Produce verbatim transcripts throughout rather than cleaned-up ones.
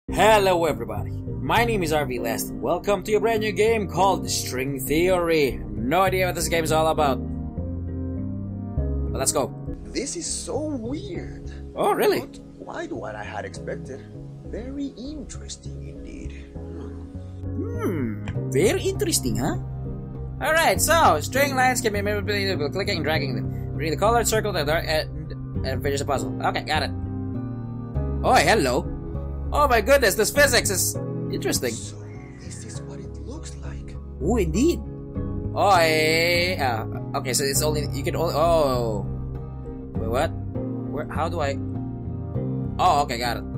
Hello everybody, my name is R V Last. Welcome to a brand new game called String Theory. No idea what this game is all about, but let's go. This is so weird. Oh really? Not quite what I had expected. Very interesting indeed. Hmm, very interesting, huh? Alright, so string lines can be manipulated by clicking and dragging them. Bring the colored circle to the dark and, and finish the puzzle. Okay, got it. Oh, hello. Oh my goodness, this physics is interesting. So, this is what it looks like. Oh, indeed. Oh, eh, uh, okay, so it's only, you can only, oh. Wait, what? Where, how do I? Oh, okay, got it.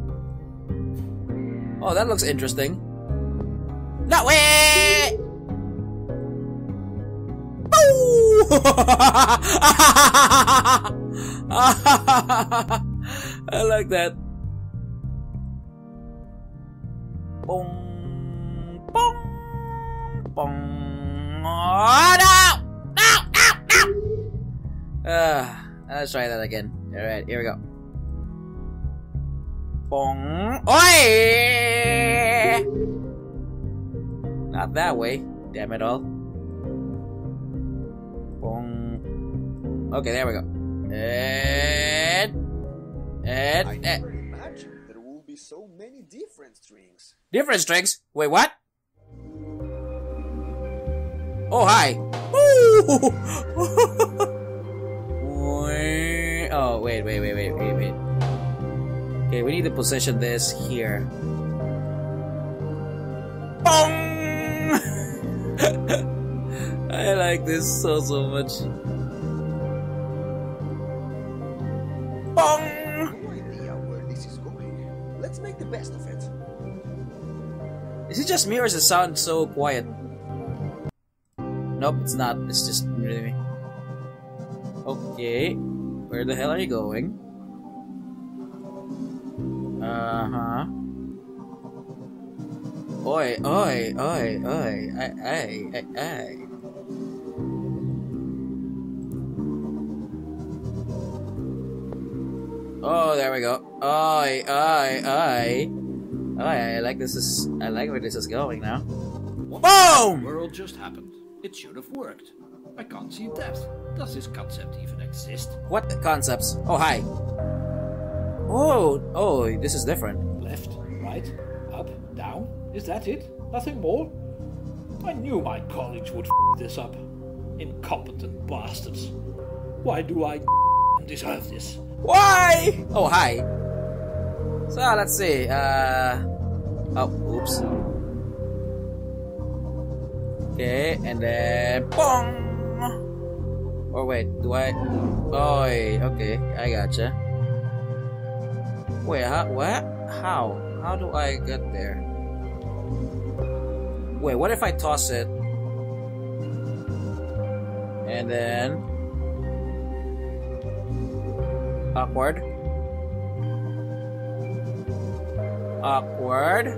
Oh, that looks interesting. No, way! I like that. Boom, boom, boom. Oh, no! No, no, no! Uh, let's try that again. Alright, here we go. Boom. Oi! Not that way. Damn it all. Boom. Okay, there we go. And... And... I and. never imagined there will be so many different strings. Different strings? Wait, what? Oh, hi. Oh, wait, wait, wait, wait, wait, wait. Okay, we need to position this here. Bong! I like this so, so much. Bong! No idea where this is going. Let's make the best of it. Is it just me or does it sound so quiet? Nope, it's not. It's just really me. Okay. Where the hell are you going? Uh-huh. Oi, oi, oi, oi. Ay, ay, ay, ay. Oh, there we go. Oi, oi, oi. Oh, I like this is. I like where this is going now. What Boom! in the world just happened? It should have worked. I can't see depth. Does this concept even exist? What concepts? Oh, hi. Oh, oh, this is different. Left, right, up, down. Is that it? Nothing more? I knew my colleagues would f this up. Incompetent bastards. Why do I deserve this? Why? Oh, hi. So let's see. Uh. Oh, oops. Okay, and then bong. Or wait, do I? Oh, okay, I gotcha. Wait, how? What? How? How do I get there? Wait, what if I toss it? And then awkward. Awkward.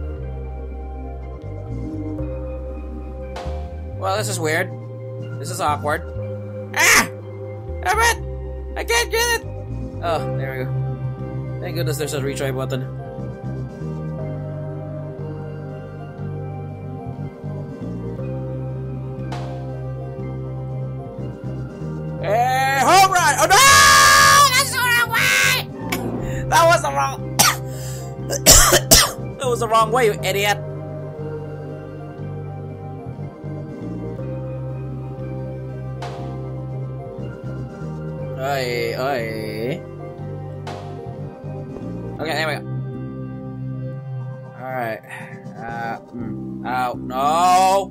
Well, this is weird. This is awkward. Ah! Damn it! I can't get it! Oh, there we go. Thank goodness there's a retry button. Hey, home run! Oh no! That's the wrong way! That was the wrong... That was the wrong way, you idiot! Oi, oi. Okay, there we go. Alright. Uh, mm. Ow, no!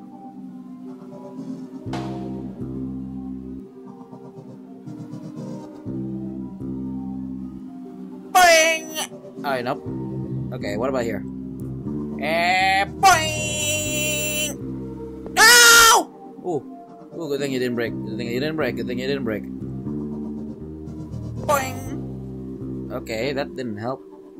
Boing! Oh, nope. Okay, what about here? And boing! No! Ooh. Ooh, good thing you didn't break. Good thing you didn't break. Good thing you didn't break. Boing! Okay, that didn't help.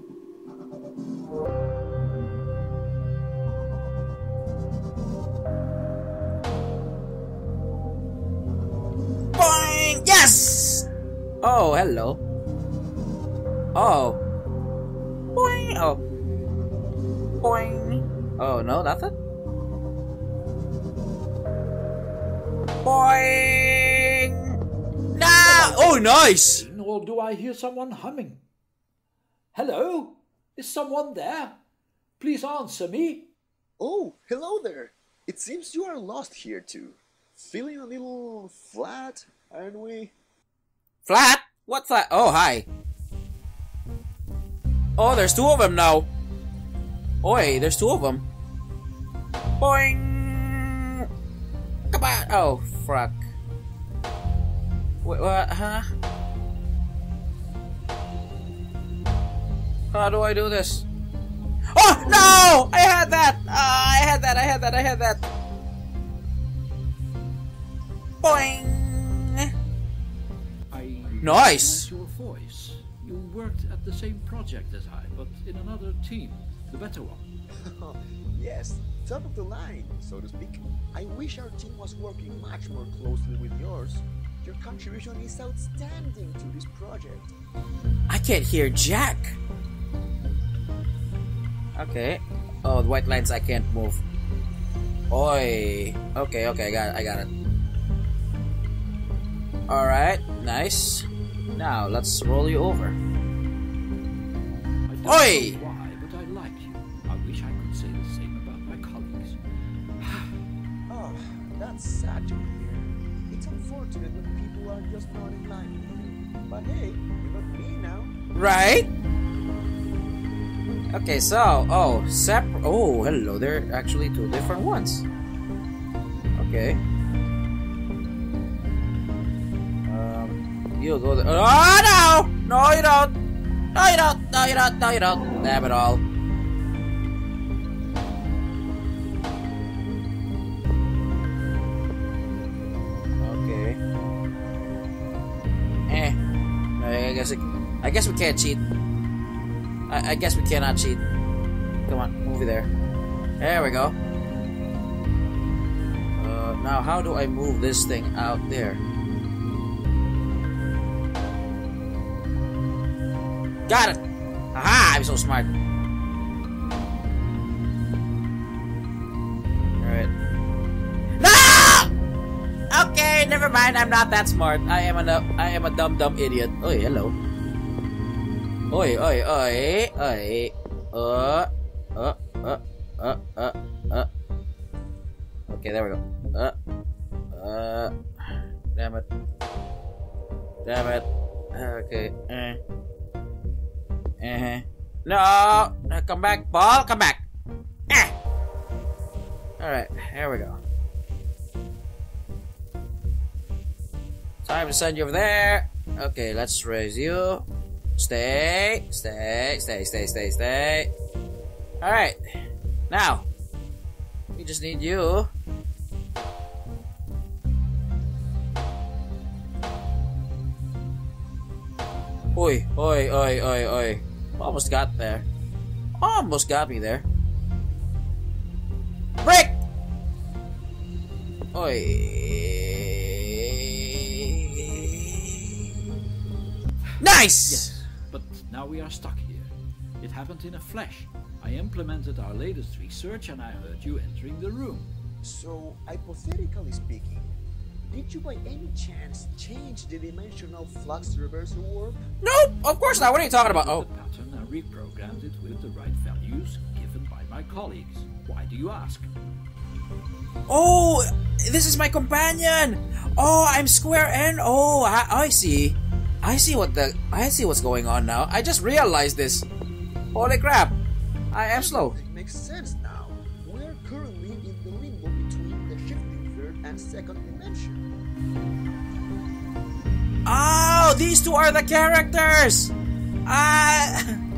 Boing! Yes! Oh, hello. Oh. Boing! Boing! Oh. Boing! Oh, no, nothing? Boing! No! Oh, nice! Or do I hear someone humming? Hello? Is someone there? Please answer me. Oh, hello there. It seems you are lost here too. Feeling a little flat, aren't we? Flat? What flat? Oh, hi. Oh, there's two of them now. Oi, there's two of them. Boing! Come on! Oh, fuck. Wait, what? Huh? How do I do this? Oh, no! I had that! Uh, I had that, I had that, I had that. Boing! I Nice! recognize your voice. You worked at the same project as I, but in another team. The better one. Yes, top of the line, so to speak. I wish our team was working much more closely with yours. Your contribution is outstanding to this project. I can't hear Jack. Okay. Oh, the white lines I can't move. Oi. Okay, okay, I got it, I got it. Alright, nice. Now, let's roll you over. I don't Oi! know why, but I like you. I wish I could say the same about my colleagues. Oh, that's sad to hear. It's unfortunate when people are just not in line with you. But hey, you got me now. Right? Okay, so, oh, separate. Oh, hello, they're actually two different ones. Okay. Um, you'll go there. Oh, no! No, you don't! No, you don't! No, you don't! No, you don't! Damn it all. Okay. Eh. I guess it, I guess we can't cheat. I, I guess we cannot cheat. Come on, move it there. There we go. Uh, now, how do I move this thing out there? Got it! Aha! I'm so smart. Alright. No! Okay, never mind. I'm not that smart. I am a I am a dumb dumb idiot. Oh, hello. Oi, oi, oi, oi. Uh, uh, uh, uh, uh, uh. Okay, there we go. Uh, uh. Damn it. Damn it. Okay. Eh. Eh. No! Come back, ball. Come back. Eh. Alright, here we go. Time to send you over there. Okay, let's raise you. Stay, stay, stay, stay, stay, stay. Alright. Now, we just need you. Oi, oi, oi, oi, oi. Almost got there. Almost got me there. Break! Oi. Nice! Yes. But now we are stuck here. It happened in a flash. I implemented our latest research and I heard you entering the room. So, hypothetically speaking, did you by any chance change the dimensional flux reversal warp? Nope, of course not. What are you talking about? I Oh, took the pattern and reprogrammed it with the right values given by my colleagues. Why do you ask? oh, this is my companion. Oh, I'm square N. Oh, I, I see. I see what the I see what's going on now. I just realized this. Holy crap! I am slow. It makes sense now. We're currently in the limbo between the shifting third and second dimension. Oh, these two are the characters. I.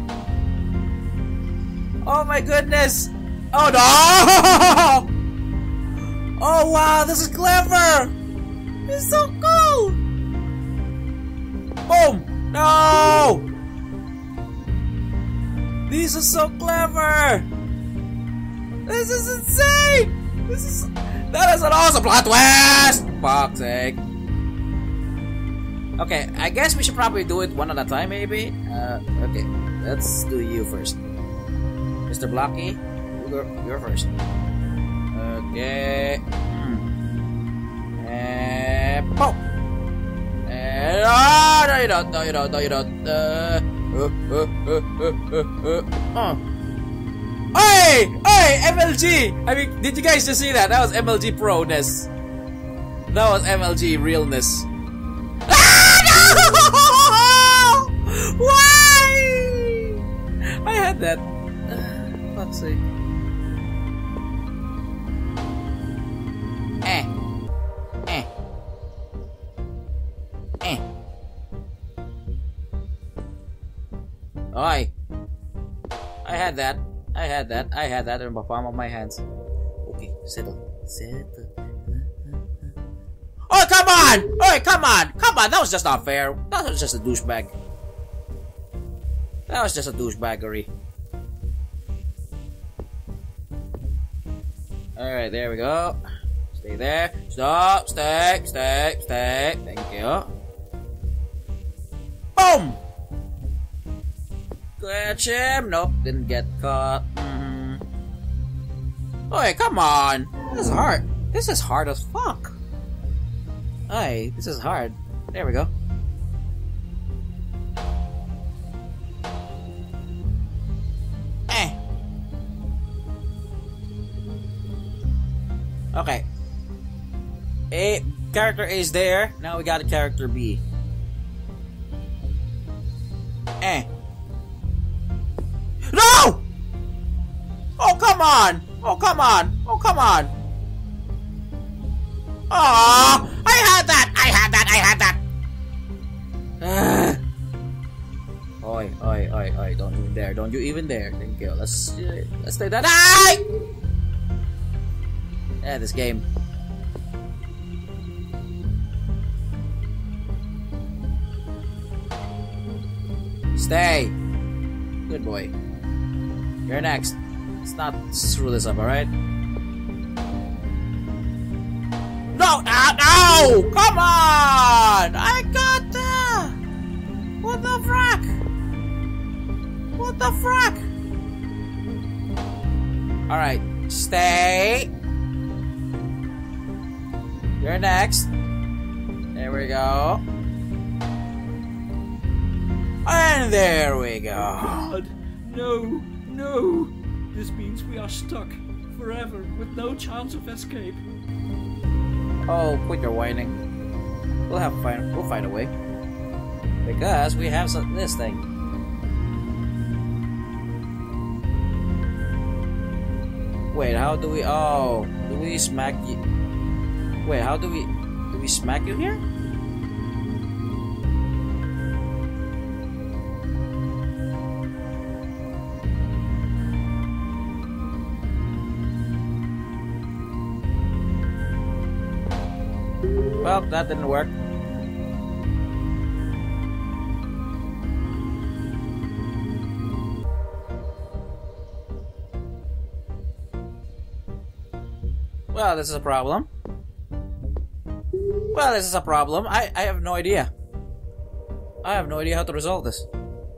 Oh my goodness! Oh no! Oh wow, this is clever! It's so cool! Boom! No! These are so clever! This is insane! This is that is an awesome plot twist! Fuck's sake. Okay, I guess we should probably do it one at a time, maybe. Uh, okay, let's do you first. Mister Blocky, you go, you're first. Okay. Hmm. And boom. And oh, no you don't, no you don't, no you don't. Uh, uh, uh, uh, uh, uh, uh. Hey! Hey! M L G! I mean, did you guys just see that? That was M L G pro-ness. That was M L G realness. Ah, no! Why? I had that. Uh, let's see. Eh. Eh. Eh. Oi. I had that. I had that. I had that in the palm of my hands. Okay, settle. Settle. Oh, come on! Oh, come on! Come on! That was just not fair. That was just a douchebag. That was just a douchebaggery. Alright, there we go. Stay there. Stop. Stay. Stay. Stay. Thank you. Boom! Catch him. Nope, didn't get caught. Mm-hmm. Oh, hey, come on. This is hard. This is hard as fuck. Hey, this is hard. There we go. Eh. Okay. A character A is there. Now we got a character B. Eh. No! Oh, come on! Oh, come on! Oh, come on! Oh, I had that! I had that! I had that! Uh. Oi, oi, oi, oi! Don't even dare! Don't you even dare! Thank you. Let's uh, let's play that. Die! Yeah, this game. Stay. Good boy. You're next. Let's not screw this up, alright? No! No! No! Come on! I got the... What the frack? What the frack? Alright. Stay. You're next. There we go. And there we go. God, no, no. This means we are stuck forever with no chance of escape. Oh, quit your whining. We'll have fun. We'll find a way. Because we have some, this thing. Wait, how do we? Oh, do we smack you? Wait, how do we? Do we smack you here? Well, that didn't work. Well, this is a problem. Well, this is a problem. I, I have no idea. I have no idea how to resolve this.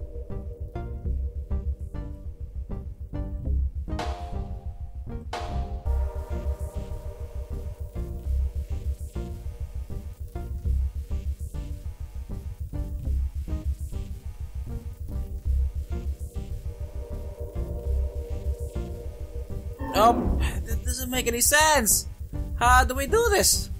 Nope, that doesn't make any sense. How do we do this?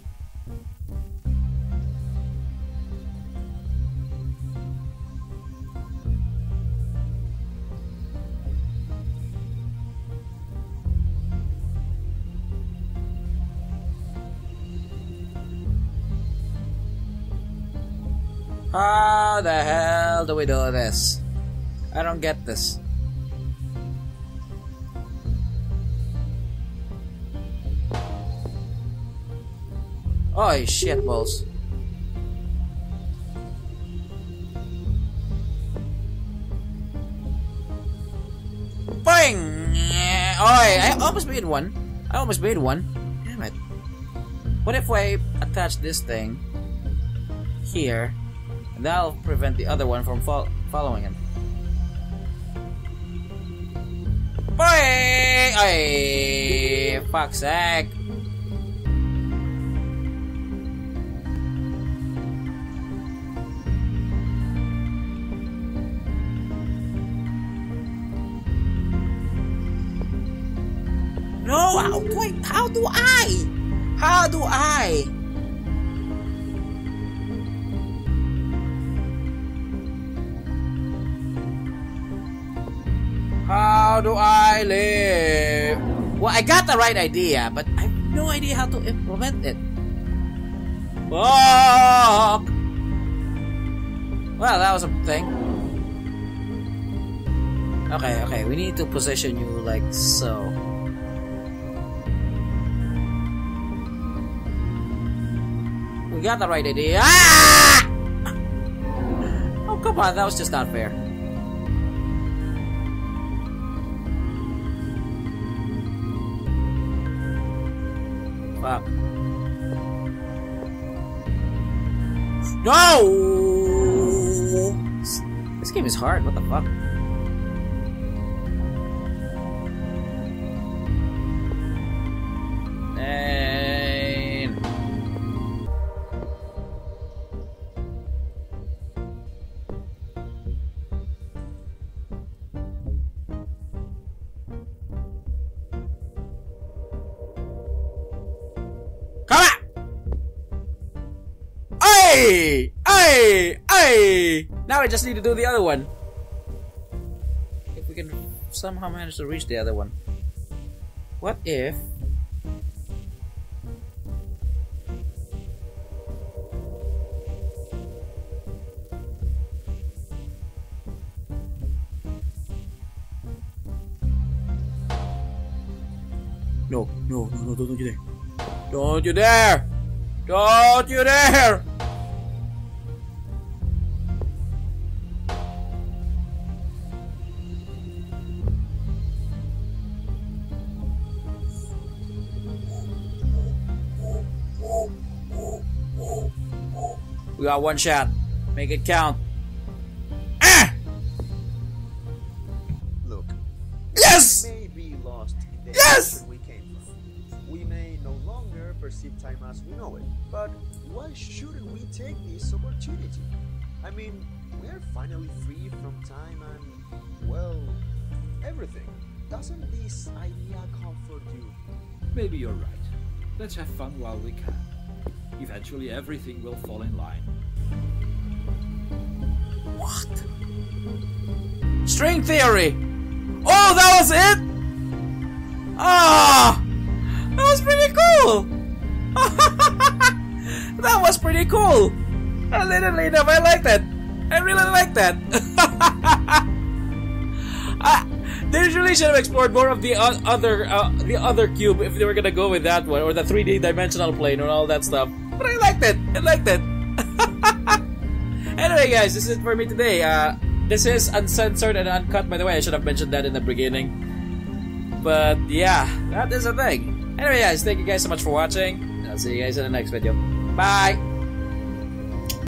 How the hell do we do this? I don't get this. Oh shit balls. Boing! Oh, I almost made one. I almost made one. Damn it. What if I attach this thing here? And that'll prevent the other one from fo following him. Boing! Ay, fuck's sake. No, how do I? How do I? How do I? How do I live? Well, I got the right idea, but I have no idea how to implement it. Fuck! Well, that was a thing. Okay, okay, we need to position you like so. We got the right idea. Ah! Oh, come on, that was just not fair. Fuck. No! This game is hard, what the fuck? And... Come on! Ay! Ay! Ay! Now I just need to do the other one. If we can somehow manage to reach the other one. What if... No, no, no, no, don't you dare. Don't you dare! Don't you dare! We got one shot. Make it count. Ah! Look. Yes! We may be lost in the Yes! direction we came from. We may no longer perceive time as we know it, but why shouldn't we take this opportunity? I mean, we are finally free from time and, well, everything. Doesn't this idea comfort you? Maybe you're right. Let's have fun while we can. Eventually everything will fall in line. What? String theory! Oh, that was it? Ah! Oh, that was pretty cool! That was pretty cool! A little enough, I like that! I really like that! I, they really should have explored more of the uh, other uh, the other cube if they were gonna go with that one, or the three D dimensional plane and all that stuff. But I liked it! I liked it! Anyway guys, this is it for me today. Uh, this is uncensored and uncut, by the way. I should have mentioned that in the beginning. But yeah, that is a thing. Anyway guys, thank you guys so much for watching. I'll see you guys in the next video. Bye!